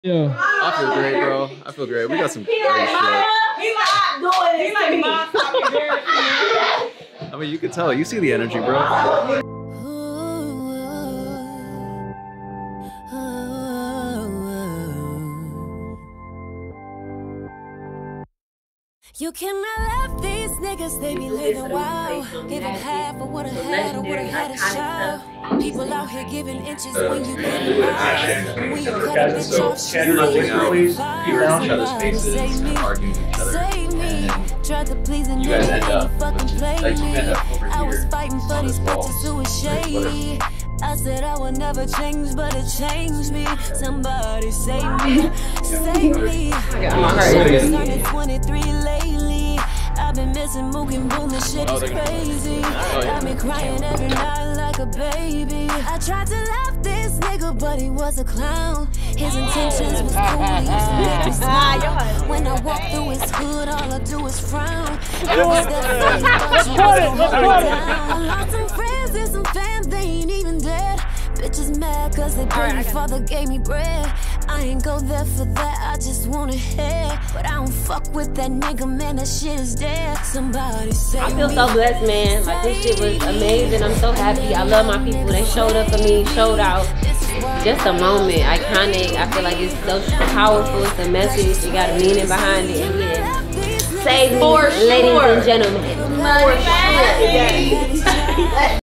Yeah. I feel great, bro. I feel great. We got some great shit. He's not doing it. He's like mom talking very. I mean, you can tell. You see the energy, bro. You cannot love these niggas, they be living wild. Giving half of what I had, I would've had a shot. People out here giving inches when you get it. When you cut a bitch off, she's Each other's faces and arguing with each other. Save me. Tried to please a nigga and he fucking played me. I was fighting for these bitches who was shady. I said I would never change, but it changed me. Somebody save me, save me. I'm turning 23 lately. I've been missing Mookie Boom, this shit is crazy. I've been crying every night like a baby. I tried to laugh this nigga, but he was a clown. His intentions was cool, he used to make me smile. When I walk through his hood, all I do is frown. I was that face, but you was gonna hold down. I lost some friends and some fans, they ain't even dead. Bitches mad cause they pray my father gave me bread. I ain't go there for that, I just want a head. But I don't fuck with that nigga, man, that shit is dead. Somebody save me. I feel so blessed, man. Like, this shit was amazing. I'm so happy. I love my people. They showed up for me, showed out. Just a moment, iconic. I feel like it's so powerful. It's a message. You got a meaning behind it. And yeah. Save me, ladies and gentlemen. For sure.